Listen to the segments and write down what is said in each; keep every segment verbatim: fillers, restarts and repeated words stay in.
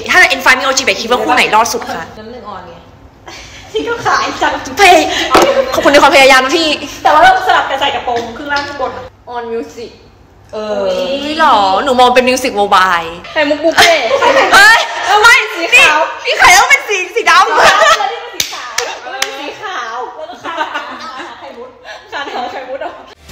ถ้าเอ็นไฟมีโอจิเบะคิดว่าคู่ไหนรอดสุดคะน้ำหนึ่งออนไงที่ก็ขายจังเพย์ขอบคุณในความพยายามนะพี่แต่ว่าเราสลับกันใส่กระโปรงครึ่งล่างครึ่งบนออนมิวสิกเออนี่หรอหนูมองเป็นมิวสิกโมบายไข่มุกบุฟเฟ่เฮ้ยไม่สีขาวพี่ไข่ต้องเป็นสีสีดำแล้วนี่เป็นสีขาวแล้วเป็นสีขาวแล้วก็คาถาไข่มุดคาถาไข่มุดอ่ะ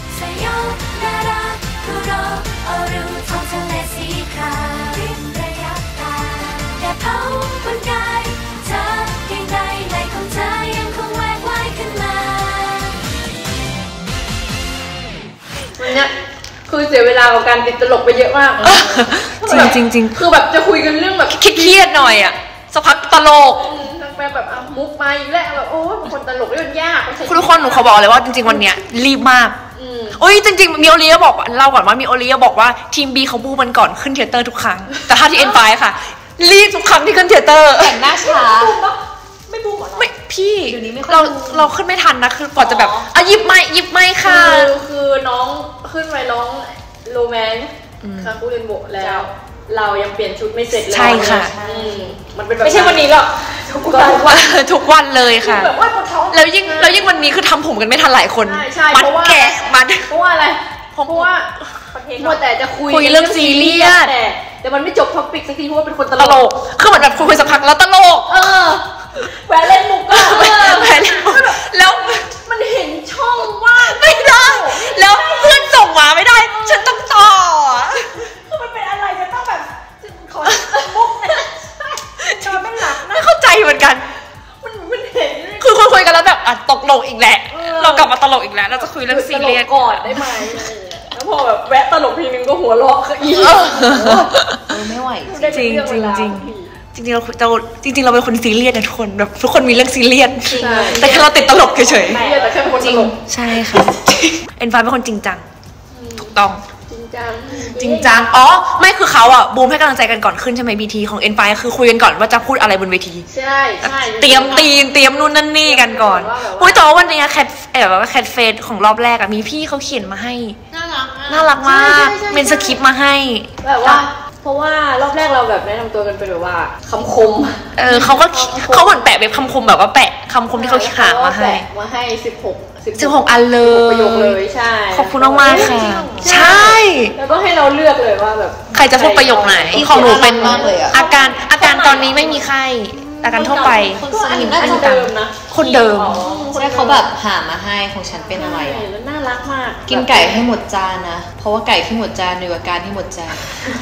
วันนี้คือเสียเวลากับการติดตลกไปเยอะมากจริงจริงจริงคือแบบจะคุยกันเรื่องแบบเครียดหน่อยอ่ะสักพักตลกแบบแบบมุกมาอีกแล้วแบบโอ้ยคนตลกเรื่องยากคุณทุกคนหนูขอบอกเลยว่าจริงๆวันเนี้ยรีบมากโอ้ยจริงๆมีโอเลียบอกเล่าก่อนว่ามีโอเลียบอกว่าทีมบีเขาบูมันก่อนขึ้นเทเตอร์ทุกครั้งแต่ถ้าที่เอ็นไฟค่ะรีบทุกครั้งที่ขึ้นเทเตอร์แต่งหน้าช้าไม่บูมหรอไม่พี่เราเราขึ้นไม่ทันนะคือก่อนจะแบบอ่ะยิบไม่ยิบไม่ค่ะคือน้องขึ้นไปร้องโรแมนต์คาคูเรนโบแล้วเรายังเปลี่ยนชุดไม่เสร็จเลยใช่ค่ะมันเป็นแบบไม่ใช่วันนี้หรอกทุกวันทุกวันเลยค่ะแล้วยิ่งแล้วยิ่งวันนี้คือทำผมกันไม่ทันหลายคนมัดแกะมัดเพราะว่าอะไรเพราะว่ามัวแต่จะคุยคุยเรื่องซีเรียสแต่แต่มันไม่จบท็อปิกสักทีเพราะว่าเป็นคนตลกคือเหมือนแบบคุยสักพักแล้วตลกเออแหวนเล่นมุกก็แหวนเล่นมุกแล้วมันเห็นช่องว่างไม่ได้แล้วเพื่อนส่งมาไม่ได้ฉันต้องต่อคือมันเป็นอะไรจะต้องแบบขอมุกเนี่ยจอไม่หลับไม่เข้าใจเหมือนกันมันมันเห็นคือคุยกันแล้วแบบอ่ะตกลงอีกแหละเรากลับมาตลกอีกแล้วเราจะคุยเรื่องซีเรียสก่อนได้ไหมแล้วพอแบบแวะตลกทีนึงก็หัวเราะอีกไม่ไหวจริงจริงจริงจริงๆเราเราจริงๆเราเป็นคนซีเรียสนะทุกคนแบบทุกคนมีเรื่องซีเรียสแต่แค่เราติดตลกเฉยๆแต่แค่คนตลกใช่ค่ะเอ็นไฟเป็นคนจริงจังถูกต้องจริงจังจริงจังอ๋อไม่คือเขาอ่ะบูมให้กำลังใจกันก่อนขึ้นใช่ไหมบีทีของเอ็นไฟคือคุยกันก่อนว่าจะพูดอะไรบนเวทีใช่ใช่เตรียมตีนเตรียมนู่นนั่นนี่กันก่อนอุ้ยแต่ว่าวันนี้แคทแบบว่าแคทเฟสของรอบแรกอ่ะมีพี่เขาเขียนมาให้น่ารักน่ารักมากเป็นสคริปต์มาให้แบบว่าเพราะว่ารอบแรกเราแบบแนะนำตัวกันเป็นแบบว่าคำคมเออเขาก็เขาเหมือนแปะเป็นคำคมแบบว่าแปะคำคมที่เขาหามาให้มาให้สิบหกสิบหกอันเลยประโยคเลยใช่ขอบคุณมากๆค่ะใช่แล้วก็ให้เราเลือกเลยว่าแบบใครจะพูดประโยคไหนของหนูเป็นอาการอาการตอนนี้ไม่มีไข้อาการทั่วไปคนสนิทน่าจะเดิมนะคนเดิมใช่เขาแบบหามาให้ของฉันเป็นอะไรอ่ะแล้วน่ารักมากกินไก่ให้หมดจานนะเพราะว่าไก่ที่หมดจานดีกว่าการที่หมดจาน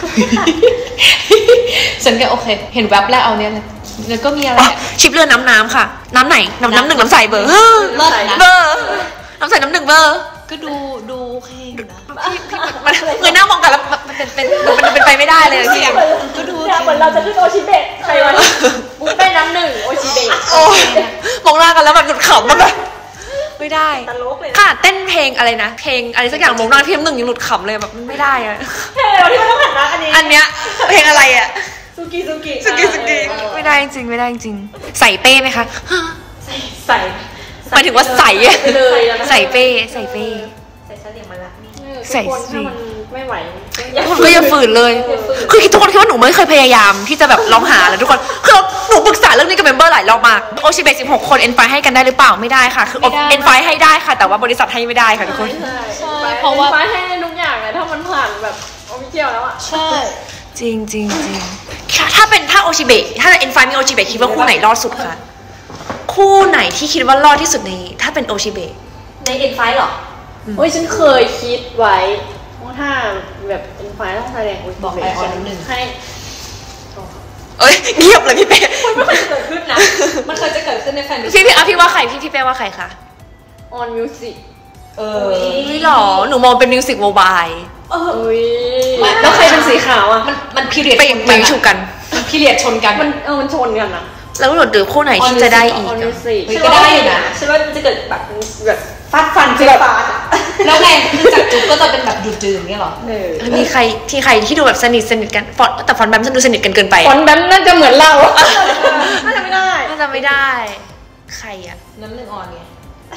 ฉันก็โอเคเห็นแวบแรกเอาเนี้ยเลยแล้วก็มีอะไรชิปเลือดน้ำน้ำค่ะน้ำไหนน้ำน้ำหนึ่งน้ำใสเบอร์เบอร์น้ำใสน้ำหนึ่งเบอร์ก็ดูดูโอเคอยู่นะพี่พี่มันเงยหน้ามองกันแล้วมันเป็นเป็นมันเป็นไปไม่ได้เลยพี่ก็ดูเหมือนเราจะขึ้นโอชิเบะใครวะบุฟเฟ่น้ำหนึ่งโอชิเบะมองหน้ากันแล้วแบบหลุดขำมันแบบไม่ได้ค่ะเต้นเพลงอะไรนะเพลงอะไรสักอย่างมองหน้าพี่น้ำหนึ่งยังหลุดขำเลยแบบไม่ได้อะเพลงอะไรที่มันต้องหันหน้าอันนี้อันเนี้ยเพลงอะไรอะสุกิสุกิสุกิสุกิไม่ได้จริงไม่ได้จริงใส่เป้ไหมคะใส่หมายถึงว่าใส่ใส่เป้ใส่เป้ใส่เสลี่ยงมาละใส่สิไม่ไหวก็อย่าฝืนเลยคือทุกคนคิดว่าหนูไม่เคยพยายามที่จะแบบลองหาเลยทุกคนคือหนูปรึกษาเรื่องนี้กับเมมเบอร์หลายรอบมากโอชิเบะสิบหกคนเอ็นไฟให้กันได้หรือเปล่าไม่ได้ค่ะคือเอ็นไฟให้ได้ค่ะแต่ว่าบริษัทให้ไม่ได้ค่ะทุกคนใช่เพราะว่าไฟให้ทุกอย่างเลยถ้ามันผ่านแบบออฟฟิเชียลแล้วอ่ะใช่จริงจริงจริงถ้าเป็นถ้าโอชิเบะถ้าเอ็นไฟมีโอชิเบะคิดว่าคู่ไหนรอดสุดคะคู่ไหนที่คิดว่ารอดที่สุดในถ้าเป็นโอชิเบะในเอ็นไฟหรอโอ้ยฉันเคยคิดไว้ว่าถ้าแบบเอ็นไฟต้องแสดงบอกไปออนหนึ่งให้เอ้ยเงียบเลยพี่เป้มันไม่เคยเกิดขึ้นนะมันเคยจะเกิดขึ้นในแฟนพี่พี่อ่ะพี่ว่าใครพี่พี่เป้ว่าใครคะออนมิวสิกเออนี่หรอหนูมองเป็นมิวสิกโมบายเออแล้วใครเป็นสีขาวอ่ะมันมันพีเรียดไปไปชูกันมันพีเรียดชนกันมันเออมันชนกันนะแล้วหนูดูคู่ไหนที่จะได้อีกก็ได้อยู่นะฉันว่ามันจะเกิดแบบแบบฟาดฟันจะฟาดแล้วไงคือจากจุ๊บก็จะเป็นแบบดื่มๆเนี่ยหรอเออมีใครที่ใครที่ดูแบบสนิทสนิทกันฟอนแต่ฟอนแบมฉันดูสนิทกันเกินไปฟอนแบมน่าจะเหมือนเราน่าจะไม่ได้น่าจะไม่ได้ใครอ่ะน้ำหนึ่งออนไงที่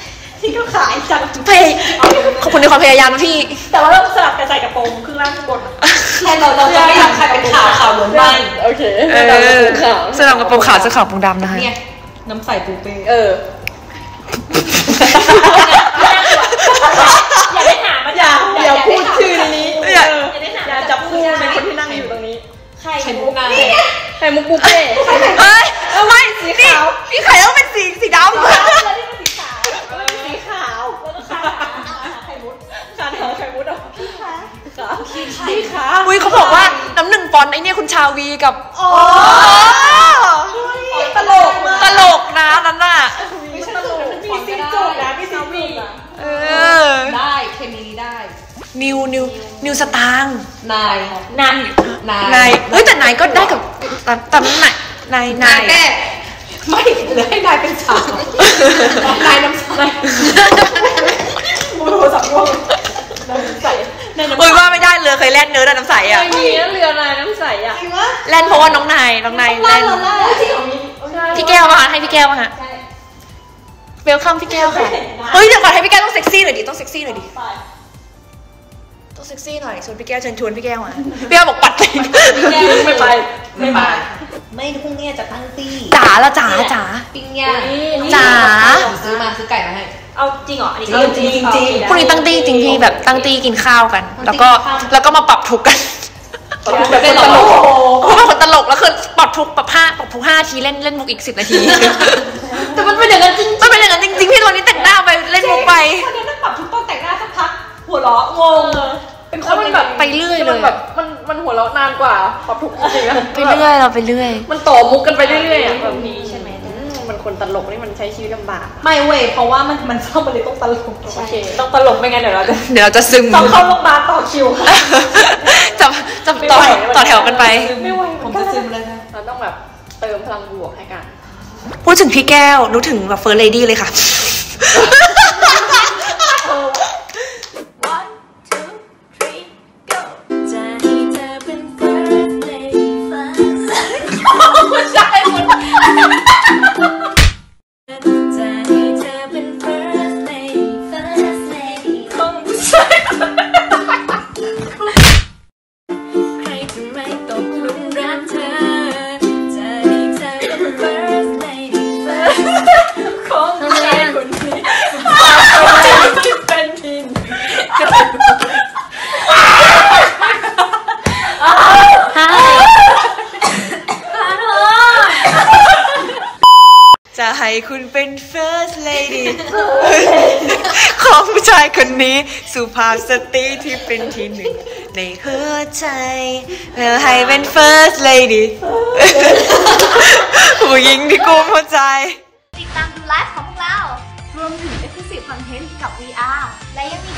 พี่ก็ขายจังพยขอบคุณในความพยายามนะพี่แต่ว่าเราสลับกันใส่กระโปรงครึ่งล่างครึ่งบนแค่เราเราจะไม่ทำใครเป็นข่าวข่าวล้วนบ้านโอเคเออเสื้อดำกระโปรงขาวเสื้อขาวปูดำนะคะเนี่ยน้ำใสปูเป้เอออย่าได้หามันอย่าอย่าพูดชื่อนี้อย่าอย่าได้หาอย่าจับคู่ในคนที่นั่งอยู่ตรงนี้ใครไข่มุกนายไข่มุกปูเป้เอ้ยไม่สีขาวพี่ไข่ต้องเป็นสีสีดำแล้วที่มันสีขาวสีขาวแล้วก็ขาไข่มุดขาขาวไข่มุกเหรอพี่คะขาพี่ขาอุ้ยเขาบอกว่าน้ำหนึ่งปอนด์ไอเนี่ยคุณชาวีกับโอ้ตลกมากตลกนะนั่นน่ะไม่ใช่ตลกมีซีจุกนะมีซีจุกอ่ะเออได้เคมีนี้ได้นิวนิวนิวสตางค์นายนั่นนายนายเฮ้ยแต่นายก็ได้กับแต่แต่นายนายนายแม่ไม่เหลือให้นายเป็นสาวนายน้ำใสมูโทรศัพท์ร่วงน้ำใสเอ้ยว่าไม่ได้เลยเคยแล่นเนื้อน้ำใสอ่ะไม่มีนะเรือลายน้ำใสอ่ะจริงวะแล่นเพราะว่าน้องนายน้องนายล่าแล่นเราล่าจริงเหรอมีพี่แก้วมาให้พี่แก้วมาฮะใช่เวลคัมพี่แก้วค่ะเฮ้ยเดี๋ยวก่อนให้พี่แก้วต้องเซ็กซี่หน่อยดิต้องเซ็กซี่หน่อยดิไปต้องเซ็กซี่หน่อยชวนพี่แก้วเชิญชวนพี่แก้วมาพี่แก้วบอกปัดเลยไม่ไปไม่ไปไม่พรุ่งนี้จะตั้งตี้จ๋าละจ๋าจ๋าปิ้งย่างจ๋าซื้อมาซื้อไก่มาให้เอาจริงเหรออันนี้จริงจริงพรุ่งนี้ตั้งตี้จริงพี่แบบตั้งตี้กินข้าวกัน แล้วก็แล้วก็มาปรับทุกข์กันแบบเป็นตลกเพราะเป็นคนตลกแล้วคือปรับทุกข์ปรับห้าปรับทุกข์ห้านาทีเล่นเล่นมุกอีกสิบนาทีแต่มันเป็นอย่างนั้นจริงมันเป็นอย่างนั้นจริงๆพี่ตอนนี้แต่งหน้าไปเล่นมุกไปคนนี้นั่งปรับทุกต้นแต่งหน้าสักพักหัวเราะงงเป็นคแล้วนมันแบบไปเรื่อยเลยมันแบบมันมันหัวเราะนานกว่าปรับถูกจริงๆนะไปเรื่อยเราไปเรื่อยมันต่อมุกกันไปเรื่อยๆอ่ะแบบนี้ใช่ไหมอืมมันคนตลกนี่มันใช้ชีวิตลำบากไม่เว้ยเพราะว่ามันมันเศร้ามันเลยต้องตลกโอเคต้องตลกไม่งั้นเดี๋ยวเราจะเดี๋ยวเราจะซึมต้องเข้าโรงพยาบาลต่อคิวค่ะจะจะต่อไม่ไหวต่อแถวกันไปไม่ไหวผมจะซึมเลยนะเราต้องแบบเติมพลังบวกให้กันพูดถึงพี่แก้วนึกถึงแบบเฟิร์สเลดี้เลยค่ะ One, two, three, go จะให้เธอเป็น first lady first ผู้ชายคนจะให้เธอเป็น first lady first lady ของผู้ชายใครจะไม่ตกหลุมรักเธอจะให้เธอเป็น first lady first ของผู้ชายคนนี้เป็นทีมจะให้คุณเป็น first lady ของผู้ชายคนนี้สุภาพสตรีที่เป็นที่หนึ่งในหัวใจเพื่อให้เป็น first lady ผู้หญิงที่กุมหัวใจติดตามดูไลฟ์ของพวกเรา รวมถึง Exclusive Content กับ วี อาร์ และยังมี